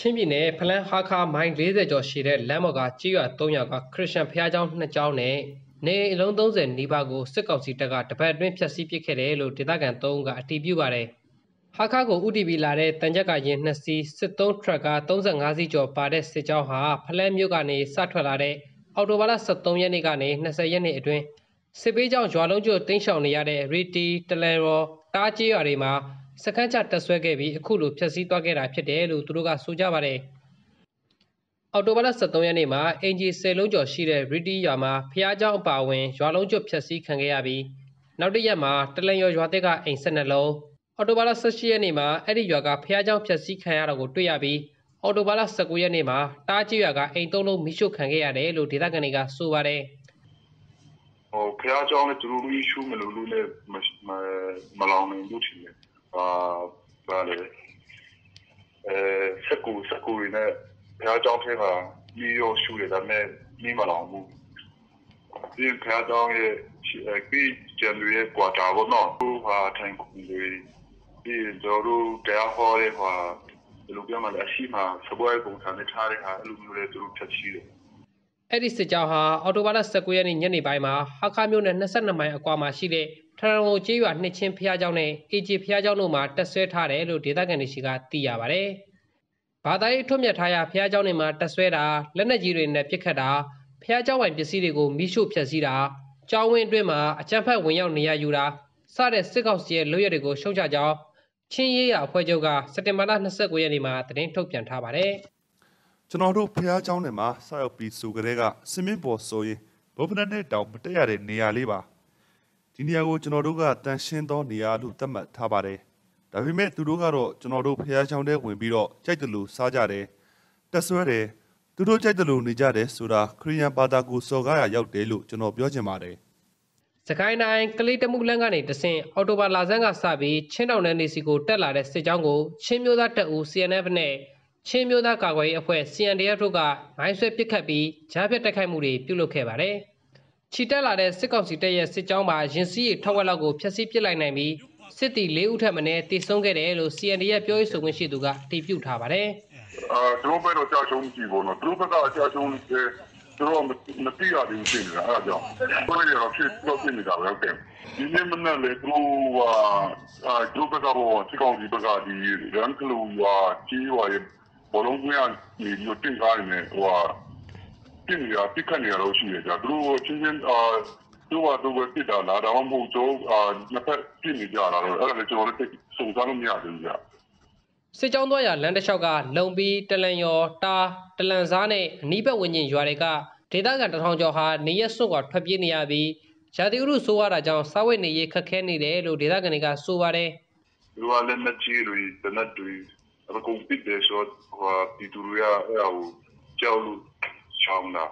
ချင်းပြည်နယ်ဖလန်းဟာခါမိုင်း40ကျော်ရှိတဲ့လမ်းပေါ်ကကြေးရွာ3ရွာကခရစ်ယာန်ဘုရားကျောင်း2ကျောင်းနဲ့နေအလုံး30နီးပါးကိုစစ်ကောင်စီတပ်ကတပတ်အတွင်းဖျက်ဆီးပစ်ခဲ့တယ်လို့ဒေသခံ3ဦးကအတည်ပြုပါတယ်။ဟာခါကိုဥတီပီလာတဲ့တန်ကြက်ကရင်2စီးစစ်သုံးထရက်ကား35စီးကျော်ပါတဲ့စစ်ကြောင်းဟာဖလန်းမြို့ကနေစထွက်လာတဲ့အော်တိုဘာလ23ရက်နေ့ကနေ20ရက်နေ့အတွင်းစစ်ပေးကြောင်းရွာလုံးကျွတ်တင်းရှောင်နေရတဲ့ရီတီတလန်ရောတားကြေးရွာတွေမှာစခန်းချတက်ဆွဲခဲ့ပြီးအခုလိုဖျက်ဆီးသွားခဲ့တာဖြစ်တယ်လို့သူတို့ကဆိုကြပါတယ်။အော်တိုဘာလ23ရက်နေ့မှာအင်ဂျီ10လုံးကျော်ရှိတဲ့ရီတီရွာမှာဖျားเจ้าအပါဝင်ရွာလုံးကျွတ်ဖျက်ဆီးခံခဲ့ရပြီးနောက်တစ်ရက်မှာတလန်ရောရွာသစ်ကအိမ်12လုံးအော်တိုဘာလ18ရက်နေ့မှာအဲ့ဒီရွာကဖျားเจ้าဖျက်ဆီးခံရတာကိုတွေ့ရပြီးအော်တိုဘာလ19ရက်နေ့မှာတားကြေးရွာကအိမ်3လုံးမိရှုခံခဲ့ရတယ်လို့ဒေသခံတွေကဆိုပါတယ်။ဖျားเจ้าနဲ့သူတို့မိရှုမလို့လို့လည်းမလောင်နိုင်ဘူးထင်တယ်။ဘာလဲစကူရင်းနဲ့ဘုရားကျောင်းထဲမှာမြေရောရှူတယ်ဒါပေမဲ့မိမလောင်ဘူးဒီဘုရားကျောင်းရဲ့ပြီးကျန်တွေကွာတာဘောနော်ဟိုဟာထိုင်ကုန်တွေပြီးတော့တရားဟောတဲ့ဟာဒီလိုပြောမှလည်းအရှိမစပွဲပုံစံနဲ့ထားတဲ့ဟာအဲ့လိုမျိုးလေးသူတို့ဖြတ်ရှိတယ်အဲ့ဒီစစ်ကြောင်းဟာအော်တိုဘာလ19ရက်နေ့ညနေပိုင်းမှာဟာခါမြို့နယ်22မိုင်အကွာမှာရှိတဲ့ထရံဝကျေးရွာနှစ်ချင်းဖျားကျောင်းနဲ့အေဂျီဖျားကျောင်းတို့မှာတက်ဆွဲထားတယ်လို့ဒေသခံတွေရှိကသိရပါတယ်။ဘာသာရေးထွတ်မြတ်ထားရဖျားကျောင်းတွေမှာတက်ဆွဲတာလက်နက်ကြီးတွေနဲ့ပစ်ခတ်တာဖျားကျောင်းပိုင်ပစ္စည်းတွေကိုမိရှို့ဖျက်ဆီးတာကျောင်းဝင်းအတွင်းမှာအကြမ်းဖက်ဝင်ရောက်နေရယူတာစတဲ့စစ်ကောင်စီရဲ့လုပ်ရတွေကိုရှုံချကြောင်းချင်းရေးရအဖွဲ့ချုပ်ကစက်တင်ဘာလ29ရက်နေ့မှာသတင်းထုတ်ပြန်ထားပါတယ်။ကျွန်တော်တို့ဖျားကျောင်းတွေမှာစရောက်ပြီးဆိုကြတဲ့ကစမင်းပေါ်ဆိုရင်ဘုဖနက်နဲ့တောင်မတက်ရတဲ့နေရာလေးပါဒီနေရာကိုကျွန်တော်တို့ကတန်ရှင်းသောနေရာလို့သတ်မှတ်ထားပါတယ်။ဒါပေမဲ့သူတို့ကတော့ကျွန်တော်တို့ဖျားချောင်းထဲဝင်ပြီးတော့ကြိုက်တယ်လို့စားကြတယ်။တက်ဆွဲတယ်သူတို့ကြိုက်တယ်လို့နေကြတယ်ဆိုတာခရီးယန်ဘာသာကိုစော်ကားရရောက်တယ်လို့ကျွန်တော်ပြောချင်ပါတယ်။စကိုင်းတိုင်းကလေးတမှုလန်းကနေတဆင့်အော်တိုဘာလာဆန်းကစပြီးချင်းတောင်နယ်နေစီကိုတက်လာတဲ့စစ်ကြောင်းကိုချင်းမျိုးသားတပ်ဦး CNF နဲ့ချင်းမျိုးသားကာကွယ်ရေးအဖွဲ့ CNDF တို့ကမိုင်းဆွဲပစ်ခတ်ပြီးကြားဖြတ်တိုက်ခိုက်မှုတွေပြုလုပ်ခဲ့ပါတယ်။ချီတက်လာတဲ့စစ်ကောင်စီတပ်ရဲ့စစ်ကြောင်းမှာရင်စီးထောက်ဝက်လောက်ကိုဖျက်ဆီးပစ်လိုက်နိုင်ပြီးစစ်တီ4ဦးထက်မနည်းတိဆုံးခဲ့တယ်လို့ CNDF ပြောရေးဆိုခွင့်ရှိသူကအတည်ပြုထားပါတယ်။သူတို့ဘက်တော့ကြာရှုံးကြည့်ပေါ့နော်။သူတို့ဘက်ကကြာရှုံးနေတယ်သူတို့မသိရသေးဘူးဖြစ်နေတာအဲ့ဒါကြောင့်ဘယ်လိုဖြစ်နေတာလဲဟုတ်တယ်။ဒီနေ့မနေ့လေသူတို့ဘက်ကတော့စစ်ကောင်စီဘက်ကဒီရန်ကလူဝါကြီးဝါရဲ့ဘောလုံးကွင်းကနေဒီတင်ကားနေတင်ရပြခနေရလို့ရှိရကြသူတို့ချင်းသူကပြတာလားဒါမှမဟုတ်တော့နှစ်ဖက်ပြနေကြတာတော့အဲ့ဒါလည်းကျွန်တော်တို့စုံစမ်းလို့မရသေးဘူးကြစစ်ကြောင်းသွားရလမ်းတစ်လျှောက်ကလုံပြီးတလန်ရောတာတလန်စားနဲ့အနီးဘက်ဝင်းကျင်ရွာတွေကဒေသခံတထောင်ကျော်ဟာနေရက်စွန့်ကထွက်ပြေးနေရပြီးရာသီဥတုဆိုးရတာကြောင့်စားဝတ်နေရေးခက်ခဲနေတယ်လို့ဒေသခံတွေကဆိုပါတယ်သူကလည်းမကြီးလို့တနတ်တွေအကုန်ပစ်တယ်ဆိုတော့ဒီသူရအဲ့ဟိုကြောက်လို့ချောင်းတာ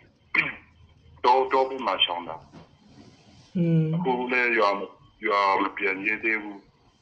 တော့မှချောင်းတာအခုလည်းရွာမပြန်ရသေးဘူး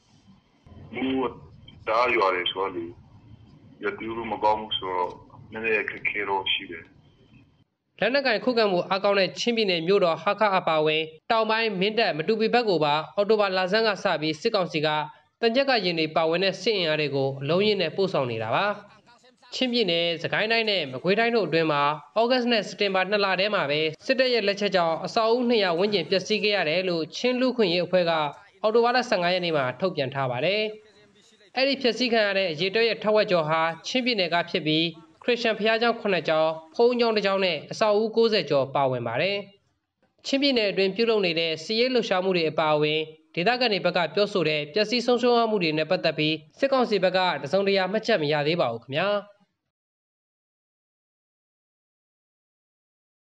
ဒါရွာတွေဆိုလို့ရတူလို့မကောင်းဘူးဆိုတော့နည်းနည်းခက်ခဲတော့ရှိတယ်လက်နက်ကင်ခုခံမှုအကောင့်နဲ့ချင်းပြည်နယ်မြို့တော်ဟာခါအပါဝင်တောင်ပိုင်းမင်းတပ်မတူပီဘက်ကိုပါအော်တိုဘာလာဆန်းကစပြီးစစ်ကောင်စီကတန်ကြက်ကရင်တွေပါဝင်တဲ့စစ်အင်အားတွေကိုအလုံးရင်းနဲ့ပို့ဆောင်နေတာပါချင်းပြည်နယ်စကိုင်းတိုင်းနဲ့မကွေးတိုင်းတို့အတွင်းမှာဩဂတ်နဲ့စက်တင်ဘာ2လထဲမှာပဲစစ်တပ်ရဲ့လက်ချက်ကြောင့်အဆောက်အဦ200ဝန်းကျင်ပျက်စီးခဲ့ရတယ်လို့ချင်းလူခွင့်ရေးအဖွဲ့ကအော်တိုဘာလ15ရက်နေ့မှာထုတ်ပြန်ထားပါတယ်အဲ့ဒီဖျက်ဆီးခံရတဲ့ရေတွက်ရဲ့ထက်ဝက်ကျော်ဟာချင်းပြည်နယ်ကဖြစ်ပြီးခရစ်ယာန်ဘုရားကျောင်း9ကျောင်းဖုံးကျောင်း1ကျောင်းနဲ့အဆောက်အဦ90ကျော်ပါဝင်ပါတယ်ချင်းပြည်နယ်အတွင်းပြုလုပ်နေတဲ့စီးရဲလှုပ်ရှားမှုတွေအပါအဝင်ဒေသခံတွေဘက်ကပြောဆိုတဲ့ပျက်စီးဆုံးရှုံးမှုတွေနဲ့ပတ်သက်ပြီးစစ်ကောင်စီဘက်ကတစုံတရာမှတ်ချက်မရသေးပါဘူးခင်ဗျာ။